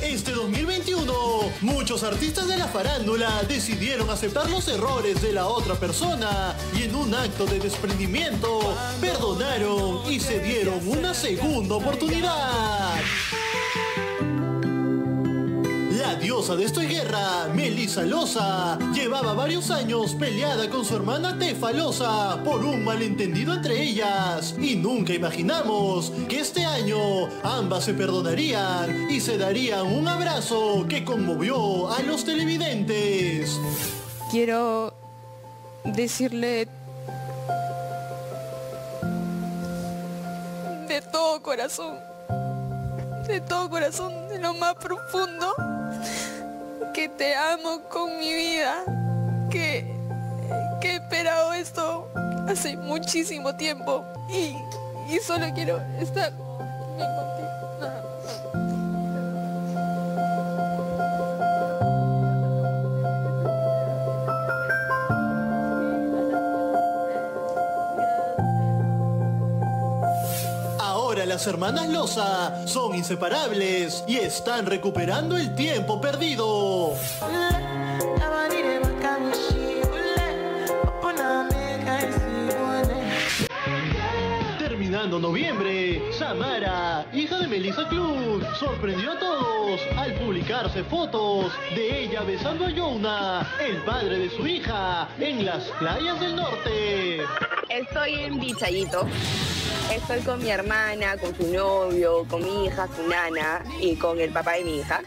Este 2021, muchos artistas de la farándula decidieron aceptar los errores de la otra persona y en un acto de desprendimiento, perdonaron y se dieron una segunda oportunidad. La diosa de Estoy Guerra, Melissa Loza, llevaba varios años peleada con su hermana Tefa Loza por un malentendido entre ellas y nunca imaginamos que este año ambas se perdonarían y se darían un abrazo que conmovió a los televidentes. Quiero decirle de todo corazón, de lo más profundo, que te amo con mi vida, que he esperado esto hace muchísimo tiempo y solo quiero estar bien contigo. Ahora las hermanas Loza son inseparables y están recuperando el tiempo perdido. Terminando noviembre, Samara, hija de Melissa Klug, sorprendió a todos al publicarse fotos de ella besando a Jouna, el padre de su hija, en las playas del norte. Estoy en Vichayito. Estoy con mi hermana, con su novio, con mi hija, su nana, y con el papá de mi hija,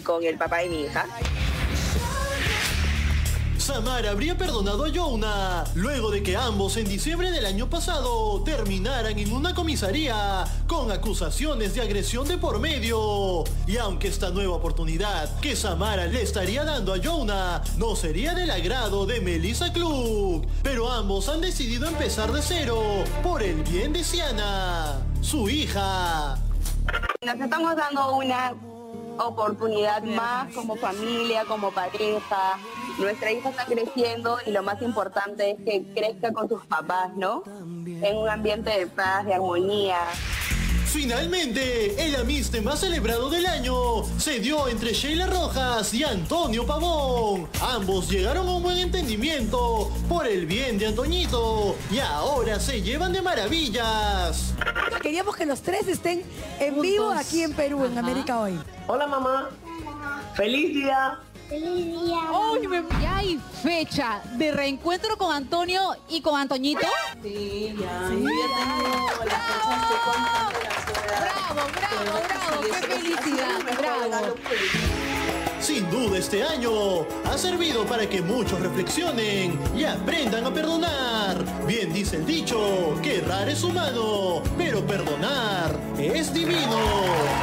Samara habría perdonado a Jouna luego de que ambos en diciembre del año pasado terminaran en una comisaría con acusaciones de agresión de por medio. Y aunque esta nueva oportunidad que Samara le estaría dando a Jouna no sería del agrado de Melissa Klug, pero ambos han decidido empezar de cero por el bien de Siana, su hija. Nos estamos dando una oportunidad más como familia, como pareja. Nuestra hija está creciendo y lo más importante es que crezca con sus papás, ¿no? En un ambiente de paz, de armonía. Finalmente, el amiste más celebrado del año se dio entre Sheila Rojas y Antonio Pavón. Ambos llegaron a un buen entendimiento por el bien de Antoñito y ahora se llevan de maravillas. Queríamos que los tres estén en vivo aquí en Perú, en América Hoy. Hola mamá, feliz día. ¡Feliz día! ¡Uy! ¿Ya hay fecha de reencuentro con Antonio y con Antoñito? Sí, ya. Sí, ¡Bravo! ¡Qué felicidad! ¡Bravo! Sin duda este año ha servido para que muchos reflexionen y aprendan a perdonar. Bien dice el dicho, que errar es humano, pero perdonar es divino.